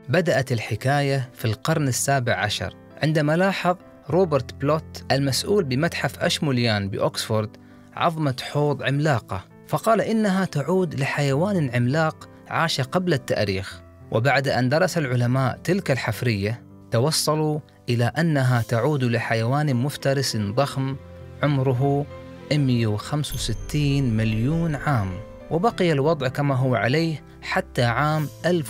بدأت الحكاية في القرن السابع عشر عندما لاحظ روبرت بلوت المسؤول بمتحف أشموليان بأكسفورد عظمة حوض عملاقة، فقال إنها تعود لحيوان عملاق عاش قبل التاريخ. وبعد أن درس العلماء تلك الحفرية توصلوا إلى أنها تعود لحيوان مفترس ضخم عمره 165 مليون عام، وبقي الوضع كما هو عليه حتى عام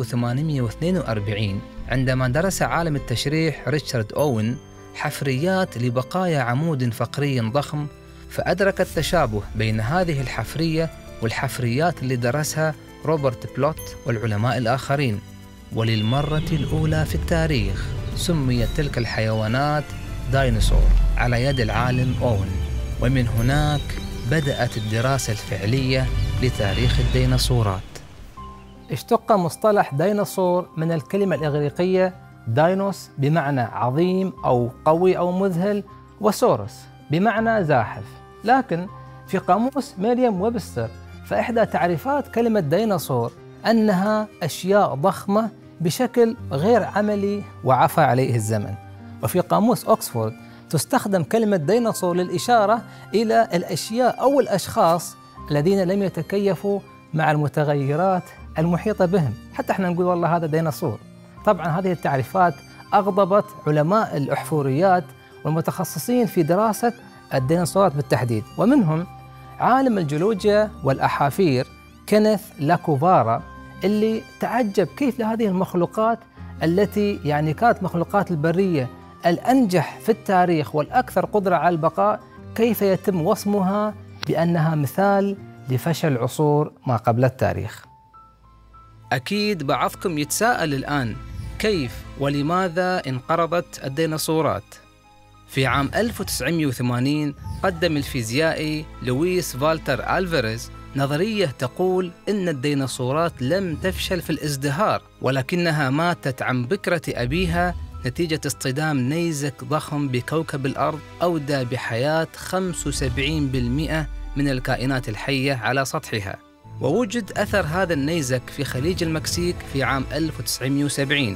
1842 عندما درس عالم التشريح ريتشارد أوين حفريات لبقايا عمود فقري ضخم، فأدرك التشابه بين هذه الحفرية والحفريات اللي درسها روبرت بلوت والعلماء الآخرين. وللمرة الأولى في التاريخ سميت تلك الحيوانات ديناصور على يد العالم أوين، ومن هناك بدأت الدراسة الفعلية لتاريخ الديناصورات. اشتق مصطلح ديناصور من الكلمة الإغريقية داينوس بمعنى عظيم أو قوي أو مذهل، وسورس بمعنى زاحف. لكن في قاموس ميريام ويبستر فإحدى تعريفات كلمة ديناصور أنها أشياء ضخمة بشكل غير عملي وعفى عليه الزمن. وفي قاموس أكسفورد تستخدم كلمة ديناصور للإشارة إلى الأشياء أو الأشخاص الذين لم يتكيفوا مع المتغيرات المحيطة بهم، حتى احنا نقول والله هذا ديناصور. طبعا هذه التعريفات أغضبت علماء الأحفوريات والمتخصصين في دراسة الديناصورات بالتحديد، ومنهم عالم الجيولوجيا والأحافير كينيث لاكوفارا، اللي تعجب كيف لهذه المخلوقات التي كانت مخلوقات البرية الأنجح في التاريخ والأكثر قدرة على البقاء، كيف يتم وصمها بأنها مثال لفشل عصور ما قبل التاريخ. أكيد بعضكم يتساءل الآن كيف ولماذا انقرضت الديناصورات؟ في عام 1980 قدم الفيزيائي لويس فالتر ألفاريز نظرية تقول إن الديناصورات لم تفشل في الازدهار، ولكنها ماتت عن بكرة أبيها نتيجة اصطدام نيزك ضخم بكوكب الأرض أودى بحياة 75% من الكائنات الحية على سطحها. ووجد أثر هذا النيزك في خليج المكسيك في عام 1970.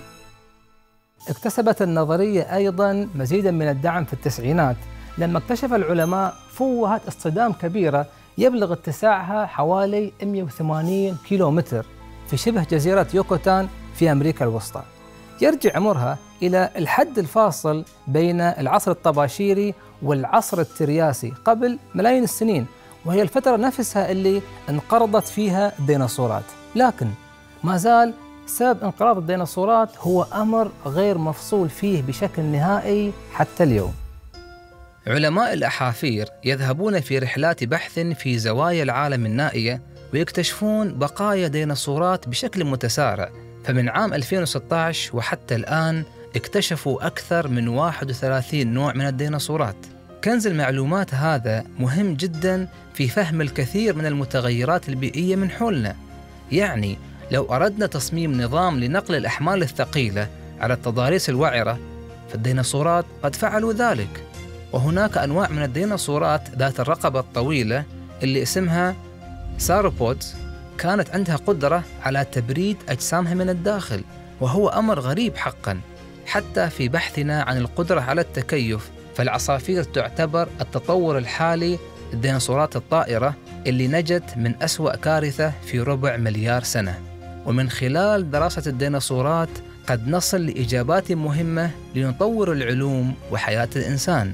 اكتسبت النظرية أيضاً مزيداً من الدعم في التسعينات لما اكتشف العلماء فوهة اصطدام كبيرة يبلغ اتساعها حوالي 180 كيلومتر في شبه جزيرة يوكوتان في أمريكا الوسطى، يرجع عمرها إلى الحد الفاصل بين العصر الطباشيري والعصر الترياسي قبل ملايين السنين، وهي الفترة نفسها اللي انقرضت فيها الديناصورات. لكن ما زال سبب انقراض الديناصورات هو أمر غير مفصول فيه بشكل نهائي حتى اليوم. علماء الأحافير يذهبون في رحلات بحث في زوايا العالم النائية ويكتشفون بقايا ديناصورات بشكل متسارع، فمن عام 2016 وحتى الآن اكتشفوا أكثر من 31 نوع من الديناصورات. كنز المعلومات هذا مهم جدا في فهم الكثير من المتغيرات البيئية من حولنا. يعني لو أردنا تصميم نظام لنقل الأحمال الثقيلة على التضاريس الوعرة فالديناصورات قد فعلوا ذلك. وهناك أنواع من الديناصورات ذات الرقبة الطويلة اللي اسمها ساروبودز كانت عندها قدرة على تبريد أجسامها من الداخل، وهو أمر غريب حقا. حتى في بحثنا عن القدرة على التكيف فالعصافير تعتبر التطور الحالي الديناصورات الطائرة اللي نجت من أسوأ كارثة في 400 مليار سنة. ومن خلال دراسة الديناصورات قد نصل لإجابات مهمة لنطور العلوم وحياة الإنسان.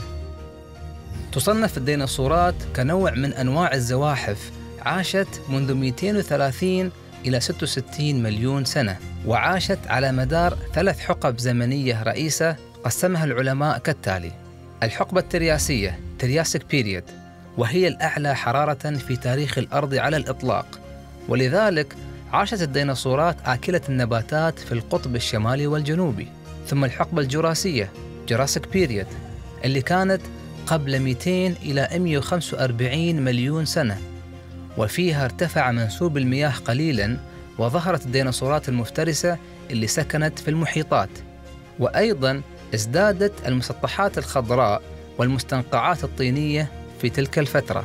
تصنف الديناصورات كنوع من أنواع الزواحف عاشت منذ 230 إلى 66 مليون سنة، وعاشت على مدار 3 حقب زمنية رئيسة قسمها العلماء كالتالي: الحقبة الترياسية Triassic Period، وهي الأعلى حرارة في تاريخ الأرض على الإطلاق، ولذلك عاشت الديناصورات آكلة النباتات في القطب الشمالي والجنوبي. ثم الحقبة الجراسية Jurassic Period اللي كانت قبل 200 إلى 145 مليون سنة، وفيها ارتفع منسوب المياه قليلاً وظهرت الديناصورات المفترسة اللي سكنت في المحيطات، وأيضاً ازدادت المسطحات الخضراء والمستنقعات الطينية في تلك الفترة.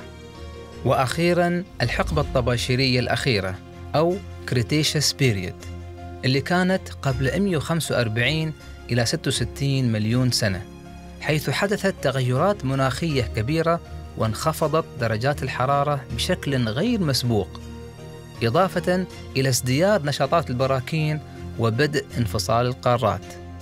وأخيراً الحقبة الطباشيرية الأخيرة أو Cretaceous Period اللي كانت قبل 145 إلى 66 مليون سنة، حيث حدثت تغيرات مناخية كبيرة وانخفضت درجات الحرارة بشكل غير مسبوق، إضافة إلى ازدياد نشاطات البراكين وبدء انفصال القارات.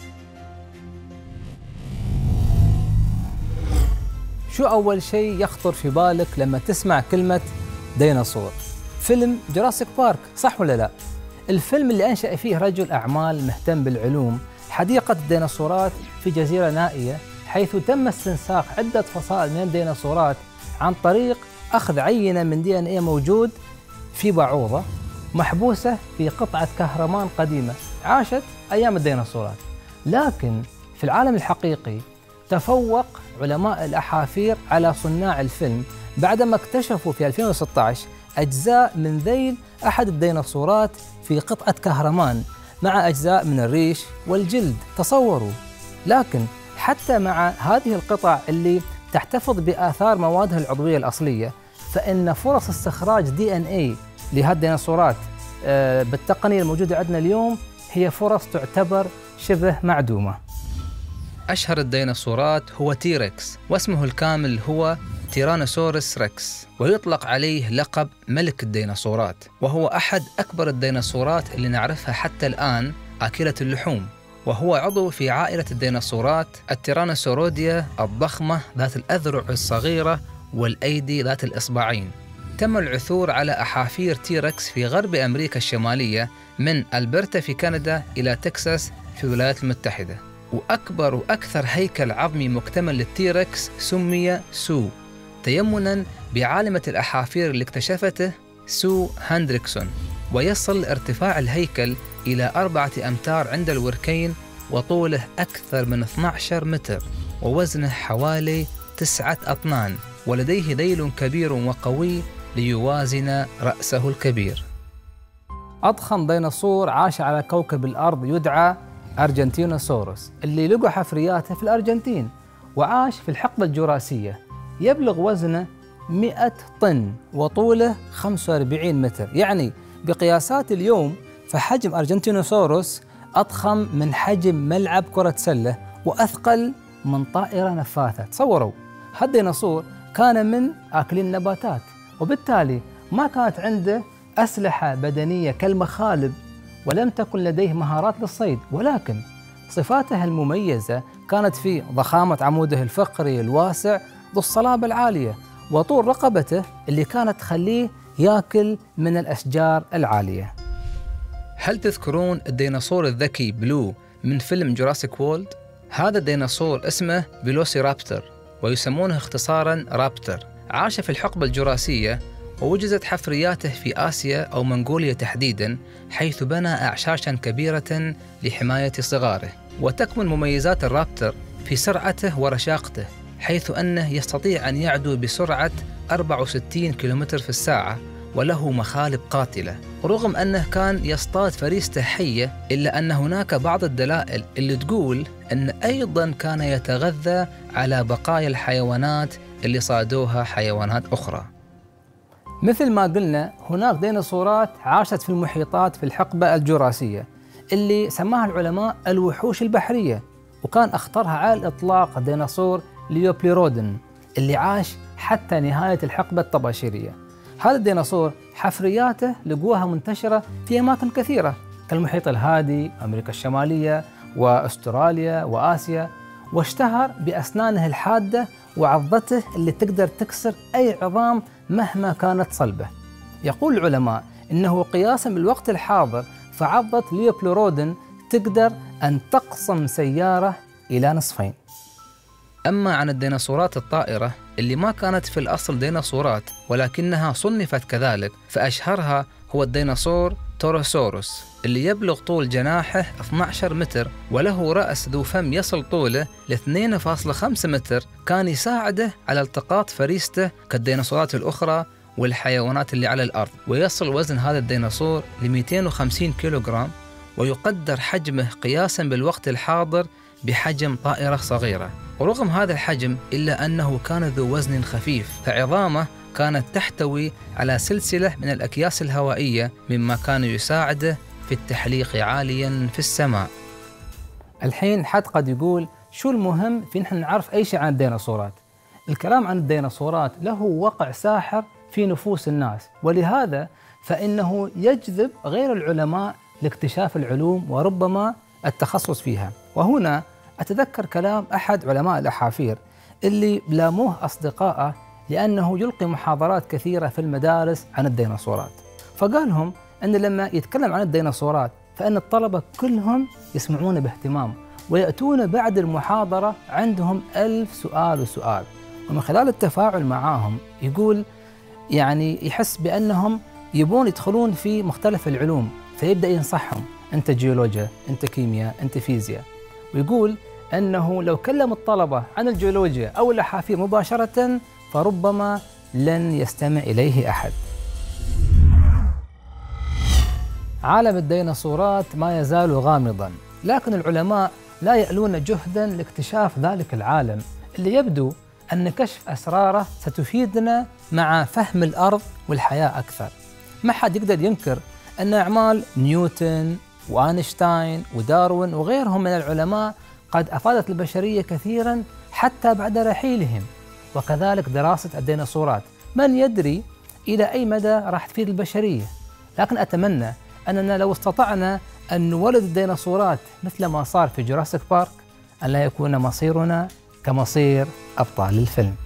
شو أول شيء يخطر في بالك لما تسمع كلمة ديناصور؟ فيلم جوراسيك بارك، صح ولا لا؟ الفيلم اللي أنشأ فيه رجل أعمال مهتم بالعلوم حديقة الديناصورات في جزيرة نائية، حيث تم استنساخ عدة فصائل من الديناصورات عن طريق أخذ عينة من DNA موجود في بعوضة محبوسة في قطعة كهرمان قديمة عاشت أيام الديناصورات. لكن في العالم الحقيقي تفوق علماء الأحافير على صناع الفيلم بعدما اكتشفوا في 2016 أجزاء من ذيل أحد الديناصورات في قطعة كهرمان مع أجزاء من الريش والجلد، تصوروا. لكن حتى مع هذه القطع اللي تحتفظ بآثار موادها العضوية الأصلية، فإن فرص استخراج DNA لهذه الديناصورات بالتقنية الموجودة عندنا اليوم هي فرص تعتبر شبه معدومة. أشهر الديناصورات هو تيركس، واسمه الكامل هو تيرانوسورس ريكس، ويطلق عليه لقب ملك الديناصورات، وهو أحد أكبر الديناصورات اللي نعرفها حتى الآن آكلة اللحوم، وهو عضو في عائلة الديناصورات التيرانوسوروديا الضخمة ذات الأذرع الصغيرة والأيدي ذات الإصبعين. تم العثور على أحافير تيركس في غرب أمريكا الشمالية من ألبرتا في كندا إلى تكساس في الولايات المتحدة. وأكبر وأكثر هيكل عظمي مكتمل للتيركس سمي سو، تيمناً بعالمة الأحافير اللي اكتشفته سو هندريكسون، ويصل ارتفاع الهيكل إلى 4 أمتار عند الوركين، وطوله أكثر من 12 متر، ووزنه حوالي 9 أطنان، ولديه ذيل كبير وقوي ليوازن رأسه الكبير. أضخم ديناصور عاش على كوكب الأرض يدعى أرجنتينوسورس، اللي لقوا حفرياته في الأرجنتين، وعاش في الحقبة الجوراسية. يبلغ وزنه 100 طن وطوله 45 متر، يعني بقياسات اليوم فحجم أرجنتينوسورس أضخم من حجم ملعب كرة سلة وأثقل من طائرة نفاثة. تصوروا، هذا الديناصور كان من آكلين النباتات، وبالتالي ما كانت عنده أسلحة بدنية كالمخالب، ولم تكن لديه مهارات للصيد، ولكن صفاته المميزة كانت في ضخامة عموده الفقري الواسع ذو الصلابة العالية، وطول رقبته اللي كانت تخليه ياكل من الأشجار العالية. هل تذكرون الديناصور الذكي بلو من فيلم جوراسيك وورلد؟ هذا الديناصور اسمه فيلوسيرابتر، ويسمونه اختصاراً رابتر. عاش في الحقبة الجوراسية، ووجدت حفرياته في آسيا أو منغوليا تحديداً، حيث بنى أعشاشاً كبيرة لحماية صغاره. وتكمن مميزات الرابتر في سرعته ورشاقته، حيث أنه يستطيع أن يعدو بسرعة 64 كيلومتر في الساعة، وله مخالب قاتلة. رغم أنه كان يصطاد فريسته حية، إلا أن هناك بعض الدلائل اللي تقول أن أيضاً كان يتغذى على بقايا الحيوانات اللي صادوها حيوانات أخرى. مثل ما قلنا، هناك ديناصورات عاشت في المحيطات في الحقبة الجوراسية اللي سماها العلماء الوحوش البحرية، وكان أخطرها على الإطلاق الديناصور ليوبليرودن اللي عاش حتى نهاية الحقبة الطباشيرية. هذا الديناصور حفرياته لقوها منتشرة في أماكن كثيرة كالمحيط الهادي، أمريكا الشمالية وأستراليا وآسيا، واشتهر بأسنانه الحادة وعضته اللي تقدر تكسر أي عظام مهما كانت صلبة. يقول العلماء إنه قياساً بالوقت الحاضر فعضة ليوبليرودن تقدر أن تقسم سيارة إلى نصفين. أما عن الديناصورات الطائرة اللي ما كانت في الأصل ديناصورات ولكنها صنفت كذلك، فأشهرها هو الديناصور توروسوروس، اللي يبلغ طول جناحه 12 متر، وله رأس ذو فم يصل طوله ل 2.5 متر، كان يساعده على التقاط فريسته كالديناصورات الأخرى والحيوانات اللي على الأرض. ويصل وزن هذا الديناصور ل 250 كيلوغرام، ويقدر حجمه قياساً بالوقت الحاضر بحجم طائرة صغيرة. ورغم هذا الحجم إلا أنه كان ذو وزن خفيف، فعظامه كانت تحتوي على سلسلة من الأكياس الهوائية، مما كان يساعده في التحليق عاليا في السماء. الحين حد قد يقول شو المهم في نحن نعرف أي شيء عن الديناصورات؟ الكلام عن الديناصورات له وقع ساحر في نفوس الناس، ولهذا فإنه يجذب غير العلماء لاكتشاف العلوم وربما التخصص فيها. وهنا أتذكر كلام أحد علماء الأحافير اللي لاموه أصدقائه لأنه يلقي محاضرات كثيرة في المدارس عن الديناصورات، فقالهم أن لما يتكلم عن الديناصورات فإن الطلبة كلهم يسمعون باهتمام ويأتون بعد المحاضرة عندهم 1000 سؤال وسؤال، ومن خلال التفاعل معاهم يقول يعني يحس بأنهم يبون يدخلون في مختلف العلوم، فيبدأ ينصحهم أنت جيولوجيا، أنت كيمياء، أنت فيزياء. ويقول أنه لو كلم الطلبة عن الجيولوجيا أو الأحافير مباشرة فربما لن يستمع إليه أحد. عالم الديناصورات ما يزال غامضاً، لكن العلماء لا يألون جهداً لاكتشاف ذلك العالم اللي يبدو أن كشف أسراره ستفيدنا مع فهم الأرض والحياة أكثر. ما حد يقدر ينكر أن أعمال نيوتن وأينشتاين وداروين وغيرهم من العلماء قد أفادت البشرية كثيراً حتى بعد رحيلهم، وكذلك دراسة الديناصورات من يدري إلى أي مدى راح تفيد البشرية. لكن أتمنى أننا لو استطعنا أن نولد الديناصورات مثل ما صار في جوراسيك بارك أن لا يكون مصيرنا كمصير أبطال الفيلم.